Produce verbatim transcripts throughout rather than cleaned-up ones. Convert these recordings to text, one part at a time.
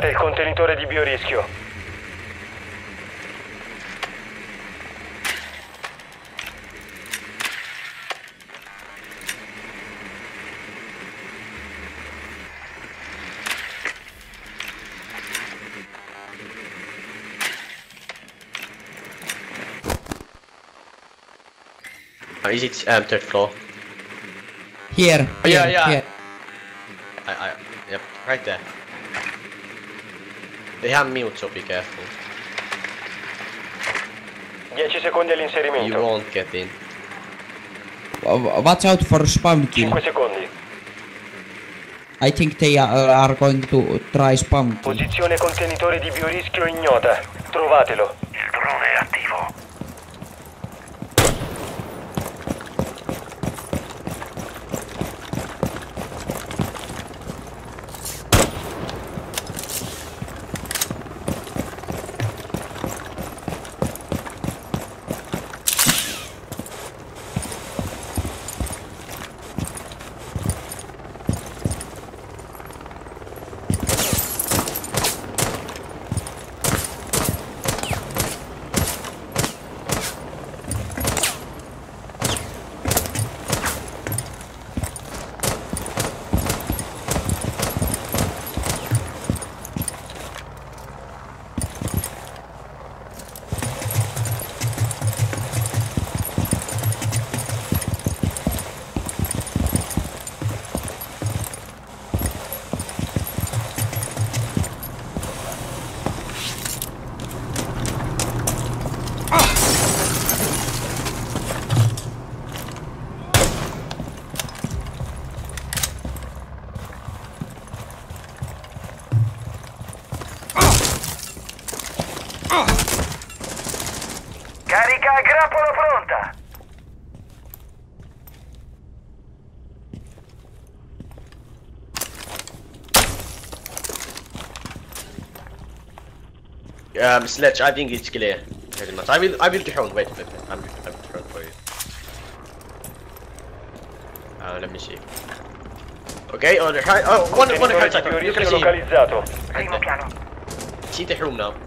Trovate il contenitore di biorischio. Uh, is it um, third floor? Here. Oh, yeah, here, yeah. Here. I, I, yep, right there. They have mute, so be careful. dieci secondi You all'inserimento. won't get in. Uh, Watch out for spam kill. cinque secondi. I think they are, are going to try spam kill. Posizione contenitore di biorischio ignota. Trovatelo. Il drone è attivo. Carica a grappolo pronta! Um, Sledge, I think it's clear. Pretty much. I will, I will drone. Wait, wait, wait. I will, I will drone for you. Uh, let me see. Okay, on the right. Oh, one, one Contenitore right di side. You can biorischio see. localizzato. Right Primo there. piano. See the room now.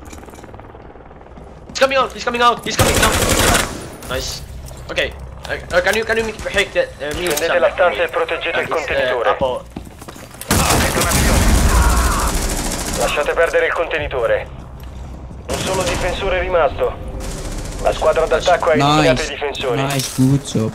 He's coming out. He's coming out. He's coming out. Nice. Okay. Uh, uh, can you can you make the uh, mute Prendete sound la for stanza me? e proteggete Uh, il this, uh, contenitore. Apple. Detonazione. Lasciate perdere il contenitore. Un solo difensore è rimasto. La squadra d'attacco ha eliminato i Nice. difensori. Nice, good job.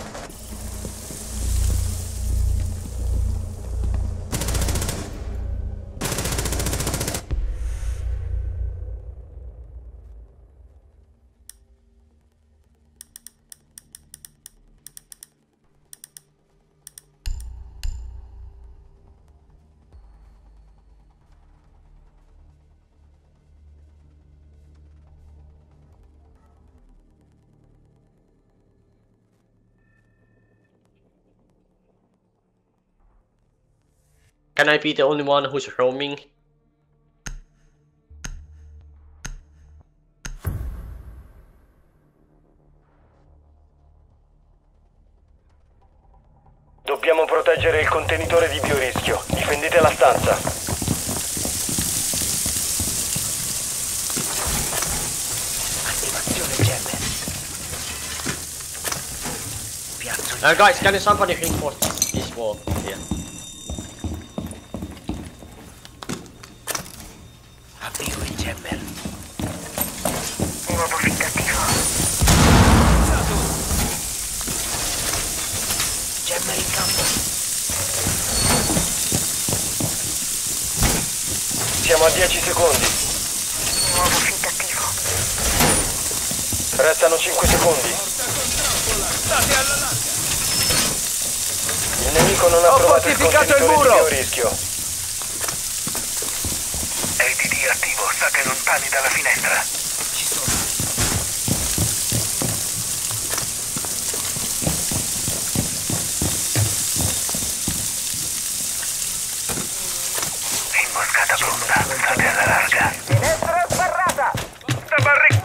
Can I be the only one who's roaming? Dobbiamo proteggere il contenitore di biorischio. Difendete la stanza. Attivazione gemme. Piazzo Uh, guys, can somebody reinforce this wall here? avvio il jammer. Nuovo ficcativo. Jammer in campo. Siamo a dieci secondi. Nuovo ficcativo. Restano cinque secondi. Il nemico non ha Ho trovato il fortificato il contenitore muro! di biorischio. A D D attivo, state lontani dalla finestra. Ci sono. Imboscata pronta, state alla larga. Finestra sbarrata! Da barri...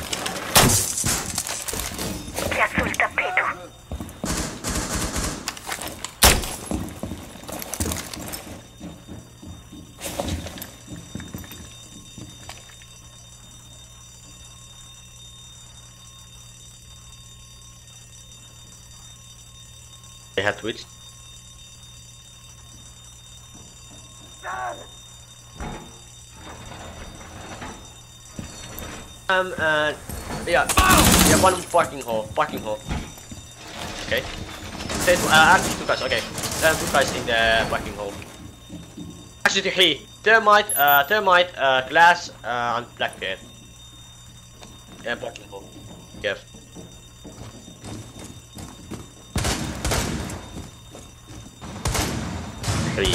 Piazzo il tappeto. They have Twitch. Um, uh, yeah, yeah, one parking hole, parking hole. Okay. There's uh, actually two guys. Okay, uh, two guys in the parking hole. Actually, three. Thermite, uh, thermite, uh, glass, uh, and blackbeard. Yeah, parking hole. Yes. Three.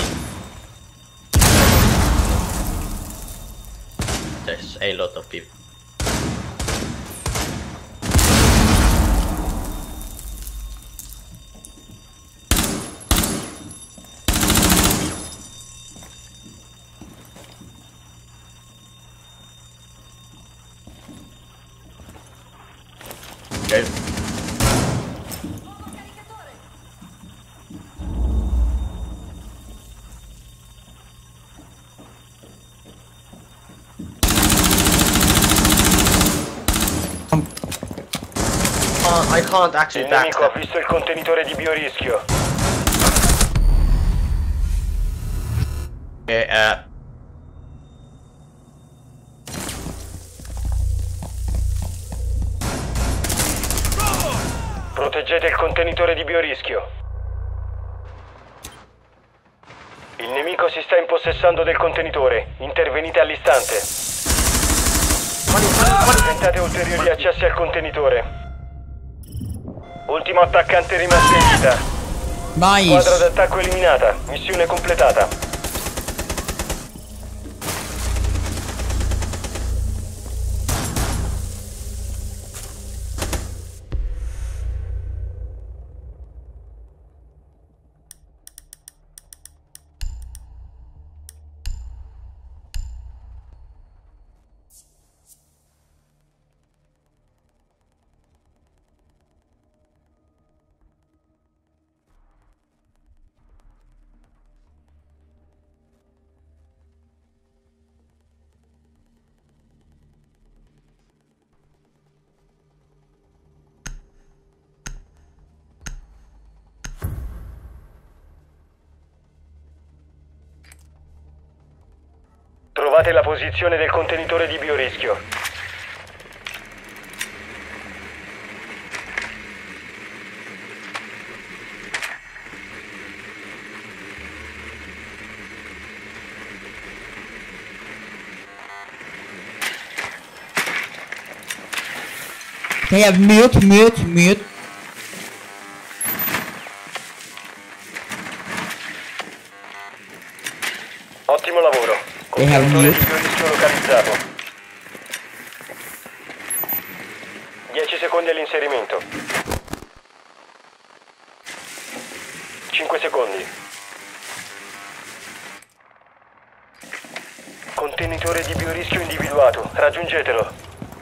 There's a lot of people. Okay. Uh, I can't actually Il nemico ha backstab. visto il contenitore di biorischio. Okay, uh, Proteggete il contenitore di biorischio. Il nemico si sta impossessando del contenitore. Intervenite all'istante. Tentate ulteriori accessi al contenitore. Ultimo attaccante rimasto in vita. Squadra Nice. d'attacco eliminata. Missione completata. Trovate la posizione del contenitore di biorischio. They have mute, mute, mute. Ottimo lavoro. They have Contenitore di mute. biorischio localizzato. dieci secondi all'inserimento. cinque secondi. Contenitore di biorischio individuato. Raggiungetelo.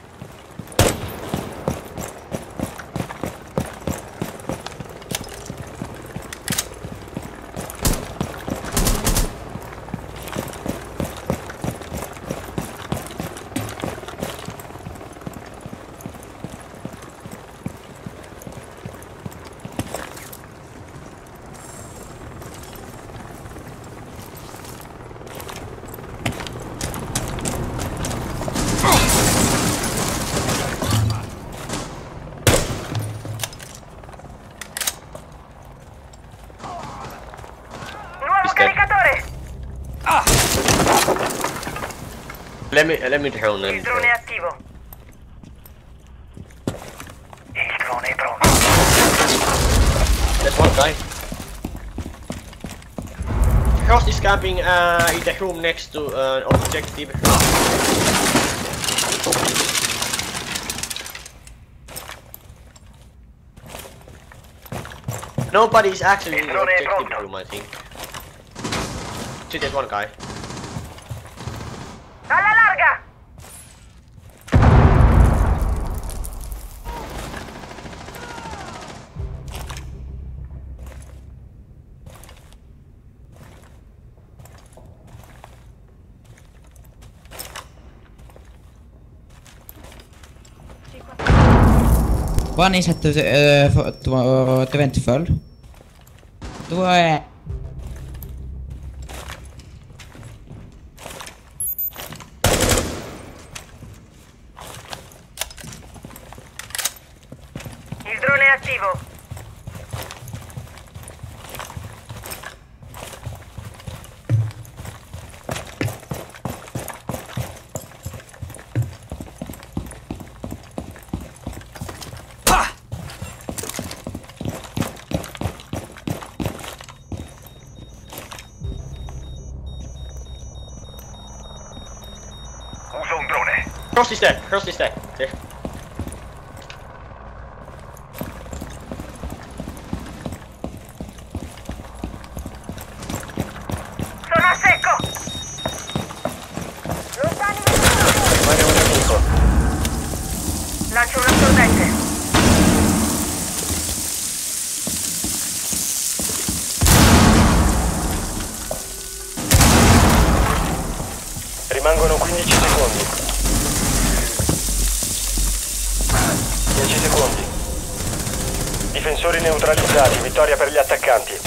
Let me let me drone them. Il drone è attivo. Il drone è pronto. There's one guy. Frost is camping uh, in the room next to uh, objective. Nobody is actually in the drone è objective pronto. room, I think. See, there's one guy. Alla larga! One is at the, uh, f- to, uh, the vent full. Due. Il drone è attivo. Uso un drone. Cross di stack, cross di stack. Sì. Sono a secco. Lontani veloci. Rimane un nemico. Lancio un assorbente. Rimangono quindici secondi. dieci secondi. Difensori neutralizzati, vittoria per gli attaccanti.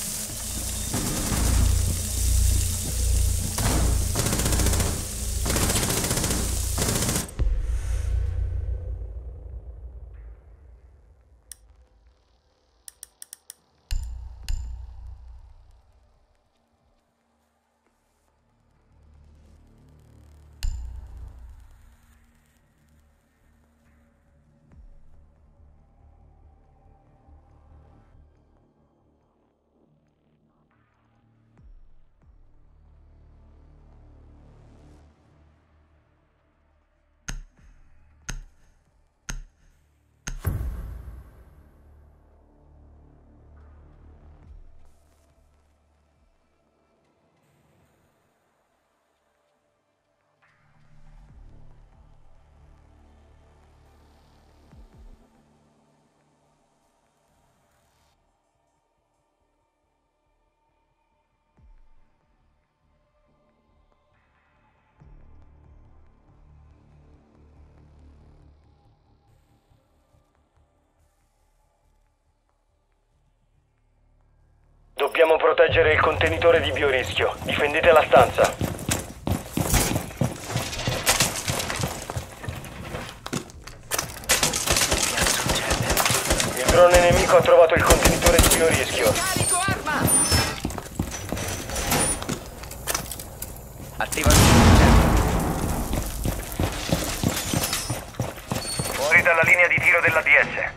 Dobbiamo proteggere il contenitore di biorischio. Difendete la stanza. Il drone nemico ha trovato il contenitore di biorischio. Carico arma! Attiva il surgente. Fuori dalla linea di tiro dell'A D S.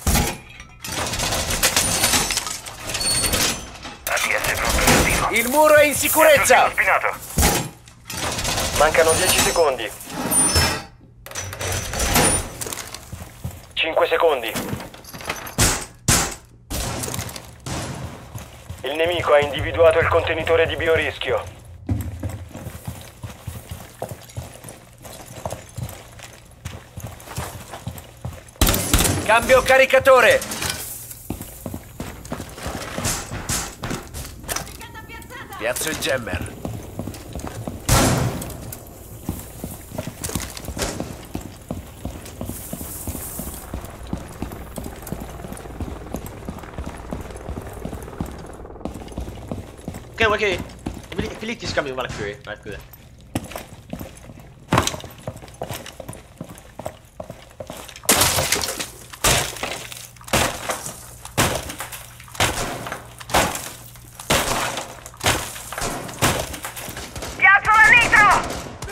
A D S pronto e attivo. Il muro è in sicurezza! Spinato. Mancano dieci secondi. cinque secondi. Il nemico ha individuato il contenitore di biorischio. Cambio caricatore! Piazzo il jammer. Oké, oké. Ik wil ik wil niet die scamming wel een right good. Piazzo la nitro!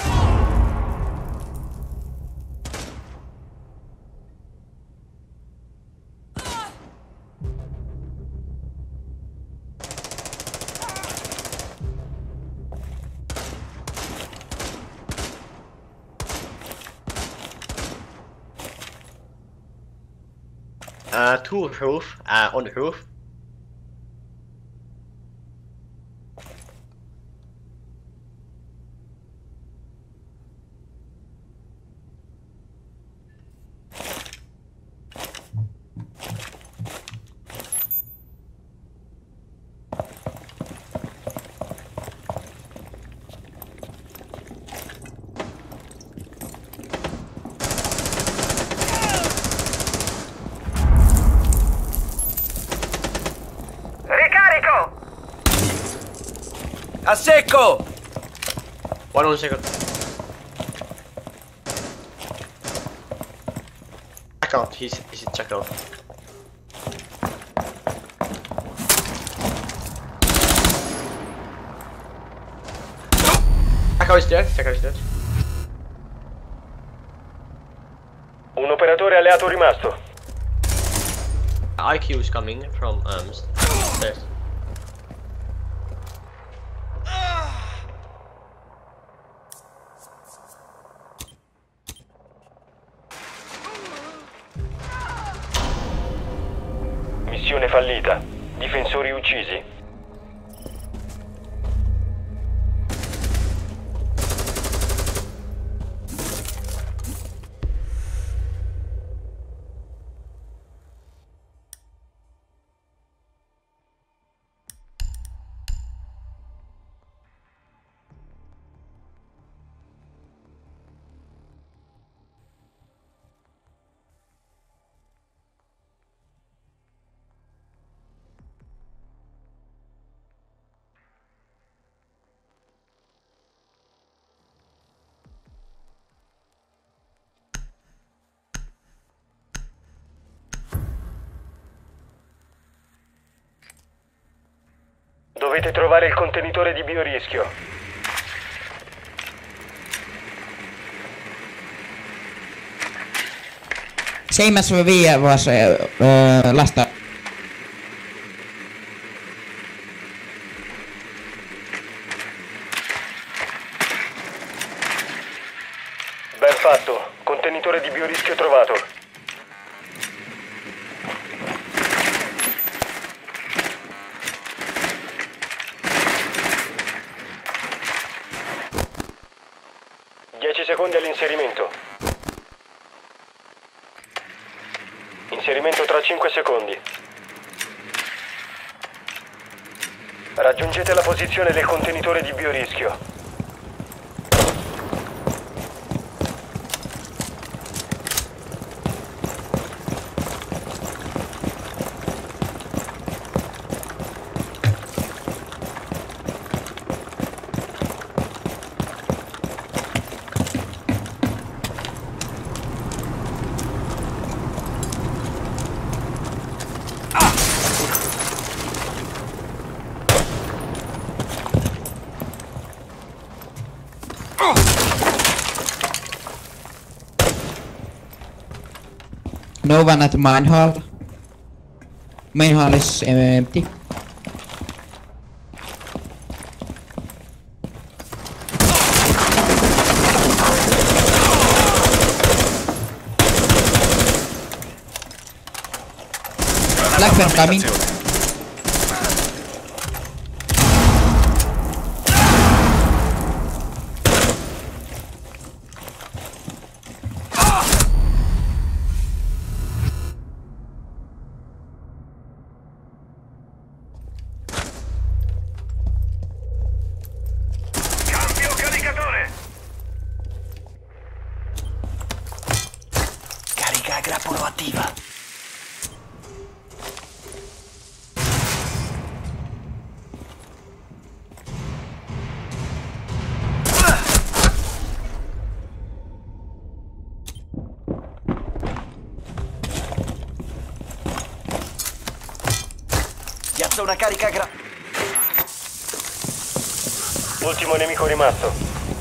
Uh, two roof, uh, on the roof. A secco! One on second. Check out, he's he's check out. Check out is dead, check out is dead. Un operatore alleato rimasto. I Q is coming from um stairs. Missione fallita. Difensori uccisi. Dovete trovare il contenitore di biorischio. Same as we was uh, uh, last time. Ben fatto. Contenitore di biorischio trovato. dieci secondi all'inserimento. Inserimento tra cinque secondi. Raggiungete la posizione del contenitore di biorischio. No one at mine hall. Main hall is uh, empty. Blackburn coming. Cambio caricatore! Carica grappolo attiva. Piazza una carica gra... Ultimo nemico rimasto.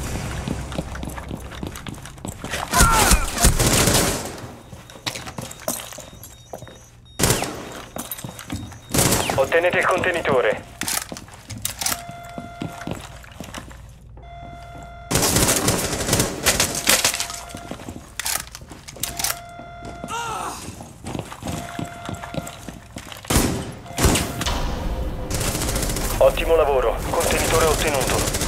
Ottenete il contenitore. Ottimo lavoro, contenitore ottenuto.